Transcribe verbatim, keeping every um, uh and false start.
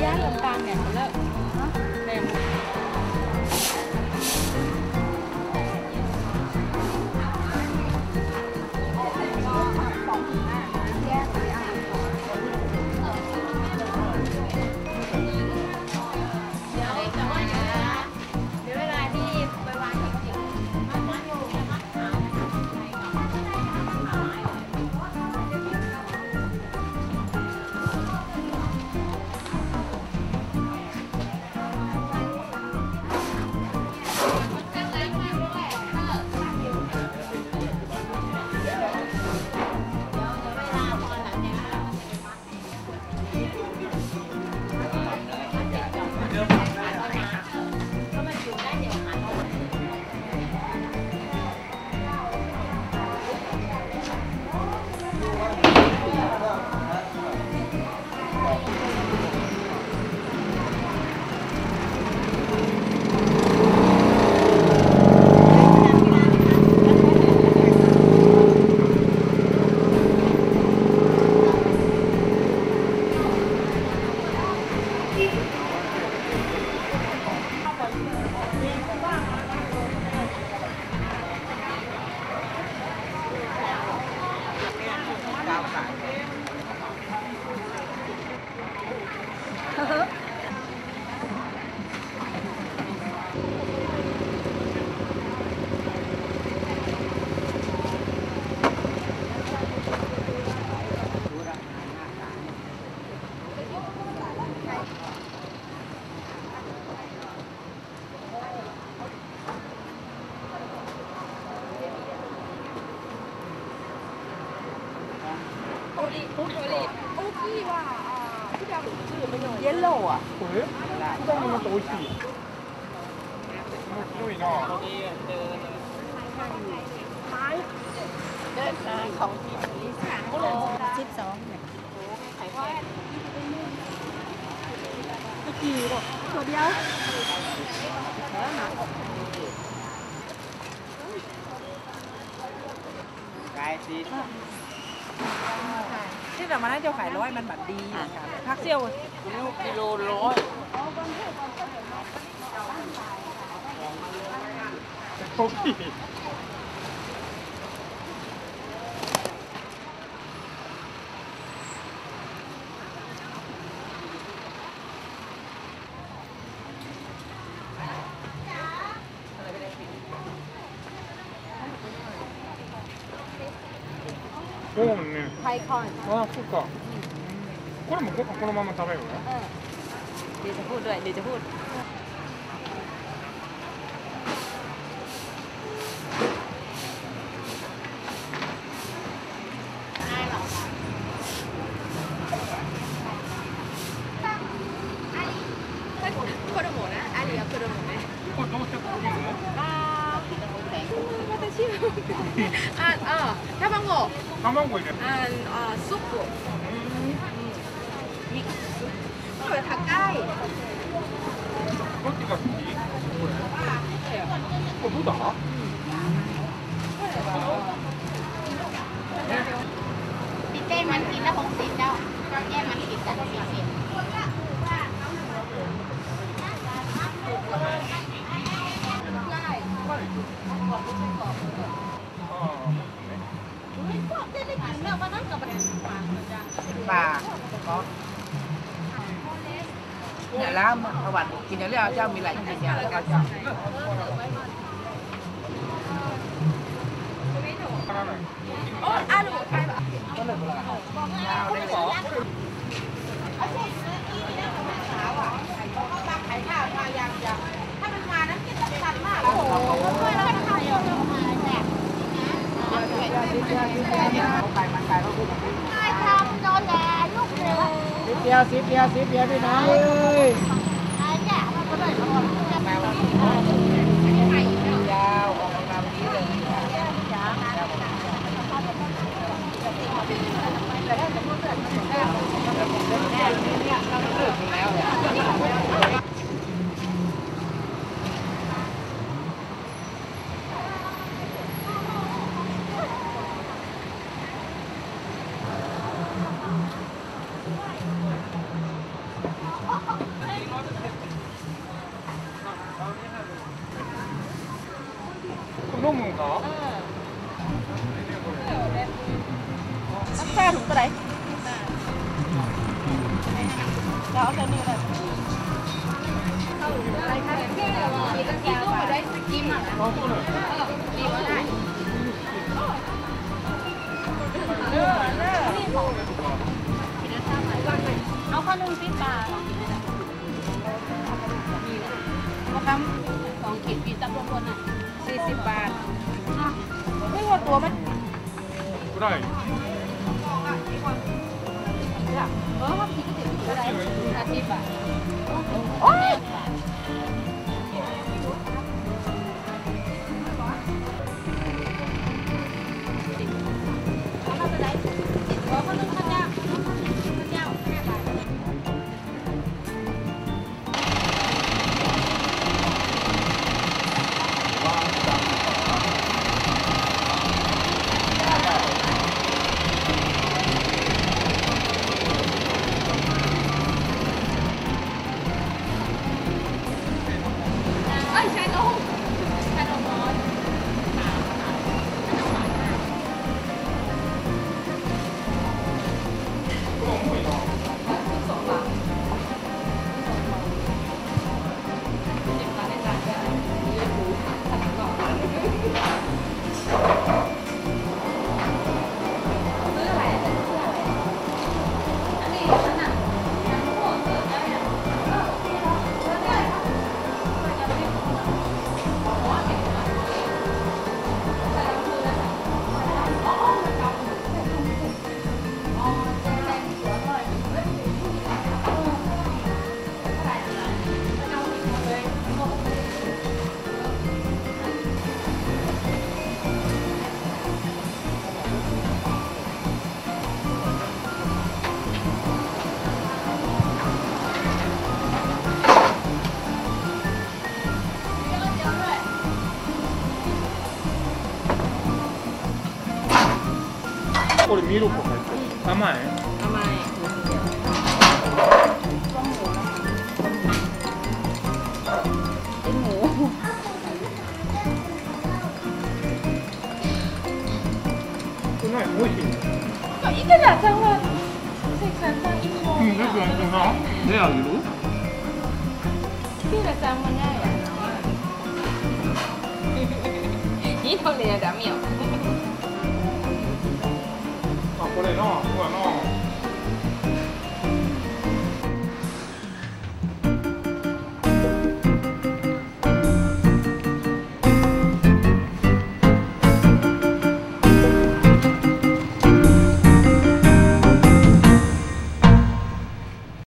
ย่างลำปางเนี่ยแล้วแรงイエローはこれ果物って美味しい。面白いな。 เดินทางของที่สิบสองเนี่ยตะกี้หรอกตัวเดียวไก่สีที่แต่มาน่าจะขายร้อยมันแบบดีพักเซี่ยวลูกกิโลร้อยโอ้ยそうね。 ไทยคอนああ、そっか。これもここのまま食べるの？ เดี๋ยวจะพูดด้วยเดี๋ยวจะพูด子供ね、ありや子供ね。 これどうしてこういうの？ ああ、私はああ、卵。 卵入れる。 ああ、スープ。ミックス。これ高い。 どっちが好き？これ。これ豚？ พี่เต้มันกินแล้วหกสิบเจ้าแย่มันกินแต่สี่สิบปลาก็เนี่ยแล้วประวัติกินอย่างเรื่องเจ้ามีหลายกินอย่างแล้วก็เจ้าโอ้อาลูก็เลยยาวได้เลยขายข้าวมาอย่างอย่างถ้ามันมานั้นกินตันมากโอ้โหแล้วมันขายเยอะมาแจกไก่มันไก่เขาพูดแบบนี้ไก่ทำโดนแดดลูกเรือสิบเดียวสิบเดียวสิบเดียวพี่น้องเอ้ยไก่แก่มันก็เลยร้อนแปลว่าไก่ยาวออกมาแบบนี้เลยจ้าแต่ถ้าจะพูดแบบนี้แล้วเนี่ยเราเลิกแล้วนุ่มของเขาน้ำแช่ถุงตัวไหนเราเอาแค่นี้เลยอะไรคะมีตะกี้ก็ได้สกิมอ่ะเขาตัวไหนดีก็ได้เนื้อเนื้อเอาข้าวนึ่งซีปลาเอาคำสองขีดปีตับรวมบนอ่ะสี่สิบบาทไม่ว่าตัวมันก็ได้เออเขาคิดก็ถึงก็ได้อาชีพอ่ะโอ้ยเอาไปไหนเอาข้าวนึ่งข้าวเจ้าข้าวเจ้าแค่บาทเอ้ยชานมชานมร้อนこれミルク入ってる甘い甘いเป็นหมูこれ何美味しいก็อีกกระดาษจังเลยเซ็กซันจังอีโมうん、よくやるな手あげるพี่กระจังมันง่ายอ่ะนี่เขาเรียนดามิโอあ、これな、これな